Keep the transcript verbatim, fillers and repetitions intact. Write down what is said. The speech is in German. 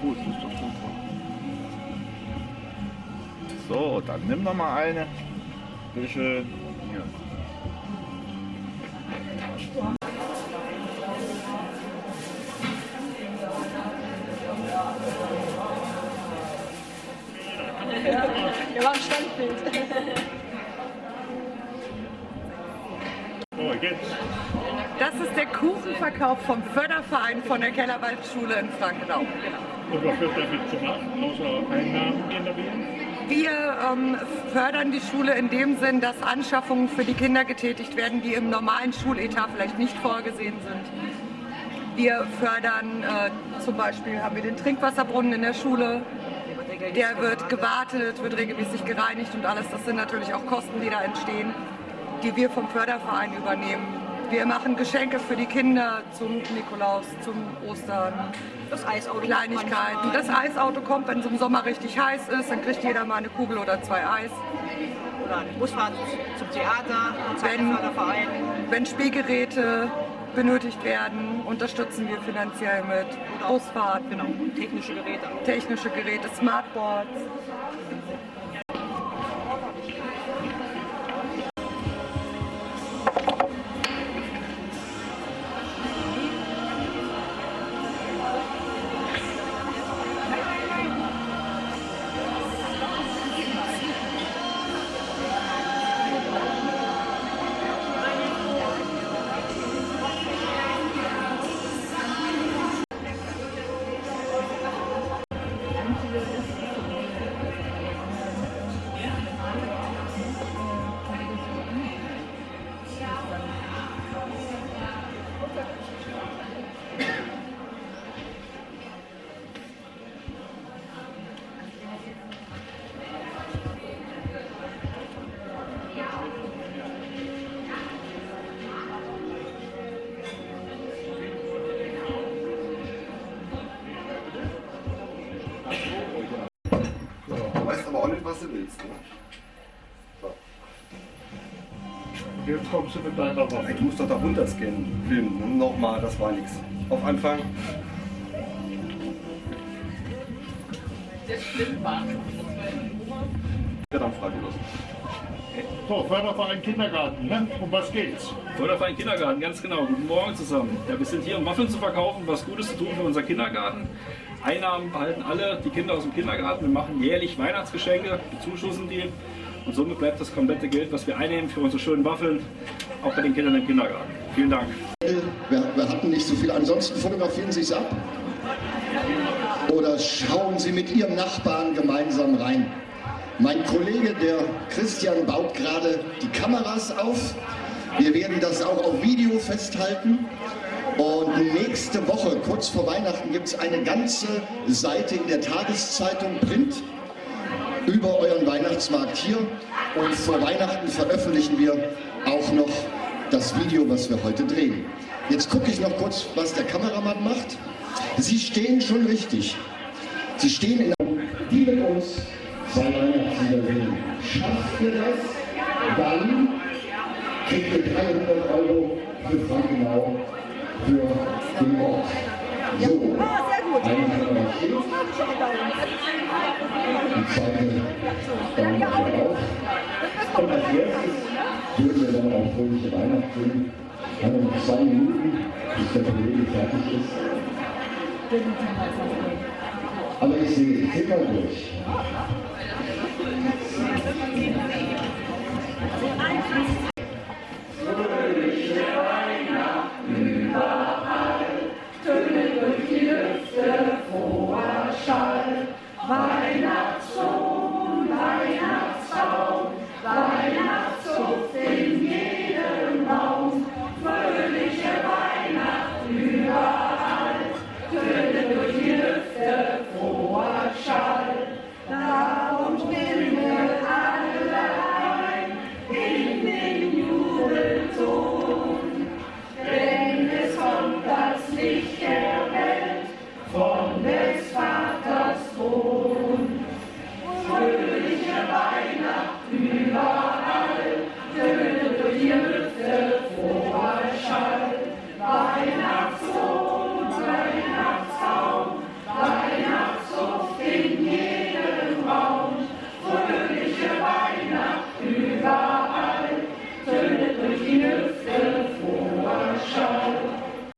Gut, das ist doch super. So, dann nimm noch mal eine. Bitte schön. Hier. Ja, war ein Standbild. So, jetzt. Das ist der Kuchenverkauf vom Förderverein von der Kellerwaldschule in Frankenau. Und was wird damit gemacht, außer Einnahmen generieren? Wir ähm, fördern die Schule in dem Sinn, dass Anschaffungen für die Kinder getätigt werden, die im normalen Schuletat vielleicht nicht vorgesehen sind. Wir fördern äh, zum Beispiel, haben wir den Trinkwasserbrunnen in der Schule. Der wird gewartet, wird regelmäßig gereinigt und alles. Das sind natürlich auch Kosten, die da entstehen, die wir vom Förderverein übernehmen. Wir machen Geschenke für die Kinder zum Nikolaus, zum Ostern, Das Eisauto. Kleinigkeiten. Das Eisauto kommt, wenn es im Sommer richtig heiß ist, dann kriegt jeder mal eine Kugel oder zwei Eis. Oder eine Busfahrt zum Theater, zum Wenn, Förderverein. wenn Spielgeräte benötigt werden, unterstützen wir finanziell mit Busfahrten, Genau, technische Geräte. technische Geräte, Smartboards. Du weißt aber auch nicht, was du willst, ne? So. Jetzt kommst du mit deiner Ey, Waffe. du musst doch da runter scannen. Filmen. Nochmal, das war nichts. Auf Anfang. Ja, dann frage ich los. So, Förderverein Kindergarten, ne? Um was geht's? Förderverein Kindergarten, ganz genau. Guten Morgen zusammen. Ja, wir sind hier, um Waffeln zu verkaufen, was Gutes zu tun für unseren Kindergarten. Einnahmen behalten alle die Kinder aus dem Kindergarten. Wir machen jährlich Weihnachtsgeschenke, bezuschussen die. Und somit bleibt das komplette Geld, was wir einnehmen für unsere schönen Waffeln, auch bei den Kindern im Kindergarten. Vielen Dank. Wir, wir hatten nicht so viel. Ansonsten fotografieren Sie es ab. Oder schauen Sie mit Ihrem Nachbarn gemeinsam rein. Mein Kollege, der Christian, baut gerade die Kameras auf. Wir werden das auch auf Video festhalten. Und nächste Woche, kurz vor Weihnachten, gibt es eine ganze Seite in der Tageszeitung Print über euren Weihnachtsmarkt hier. Und vor Weihnachten veröffentlichen wir auch noch das Video, was wir heute drehen. Jetzt gucke ich noch kurz, was der Kameramann macht. Sie stehen schon richtig. Sie stehen in der... Die mit uns zwei Weihnachtslieder singen. Schafft ihr das? Dann kriegt ihr dreihundert Euro für Frankenau, für den Ort. So, eine Kamera steht. Die zweite Daumen wir auf. Und als erstes würden wir dann auch fröhliche Weihnachten singen. Wir haben noch zwei Minuten, bis der Kollege fertig ist. Aber ich sehe, ich zähl mal durch.